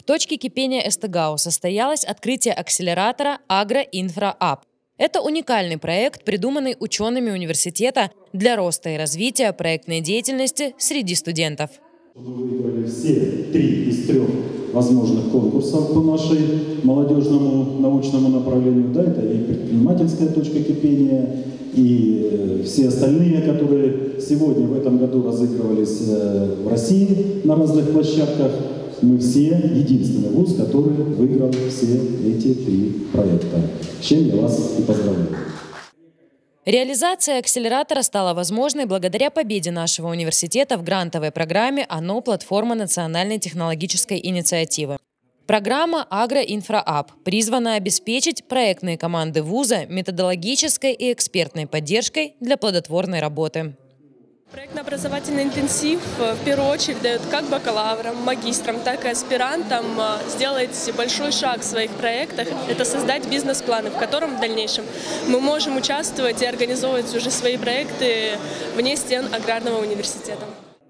точке кипения СТГАУ состоялось открытие акселератора «Агроинфра-Ап». Это уникальный проект, придуманный учеными университета для роста и развития проектной деятельности среди студентов. Мы выиграли все 3 из 3 возможных конкурсов по нашей молодежному научному направлению. Да, это и предпринимательская точка кипения, и все остальные, которые сегодня в этом году разыгрывались в России на разных площадках. Мы все единственный вуз, который выиграл все эти 3 проекта. С чем я вас и поздравляю. Реализация акселератора стала возможной благодаря победе нашего университета в грантовой программе «ОНО. Платформа национальной технологической инициативы». Программа «Агроинфра-Ап» призвана обеспечить проектные команды вуза методологической и экспертной поддержкой для плодотворной работы. Проектно-образовательный интенсив в первую очередь дает как бакалаврам, магистрам, так и аспирантам сделать большой шаг в своих проектах. Это создать бизнес-планы, в котором в дальнейшем мы можем участвовать и организовывать уже свои проекты вне стен аграрного университета.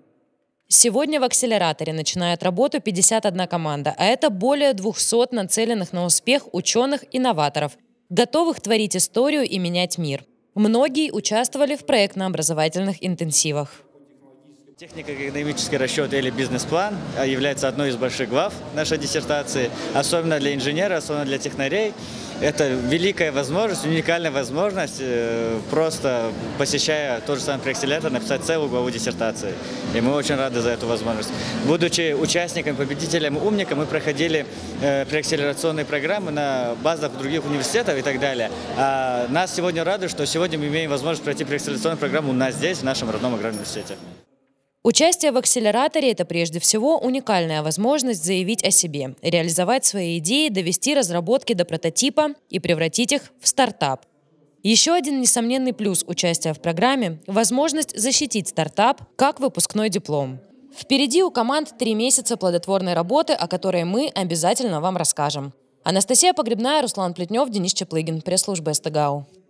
Сегодня в акселераторе начинает работу 51 команда, а это более 200 нацеленных на успех ученых-инноваторов, готовых творить историю и менять мир. Многие участвовали в проектно-образовательных интенсивах. Технико-экономический расчет или бизнес-план является одной из больших глав нашей диссертации, особенно для инженера, особенно для технарей. Это великая возможность, уникальная возможность, просто посещая тот же самый преакселератор, написать целую главу диссертации. И мы очень рады за эту возможность. Будучи участником, победителем, умником, мы проходили преакселерационные программы на базах других университетов и так далее. А нас сегодня радует, что сегодня мы имеем возможность пройти преакселерационную программу у нас здесь, в нашем родном аграрном университете. Участие в акселераторе – это прежде всего уникальная возможность заявить о себе, реализовать свои идеи, довести разработки до прототипа и превратить их в стартап. Еще один несомненный плюс участия в программе – возможность защитить стартап как выпускной диплом. Впереди у команд 3 месяца плодотворной работы, о которой мы обязательно вам расскажем. Анастасия Погребная, Руслан Плетнев, Денис Чаплыгин, пресс-служба СТГАУ.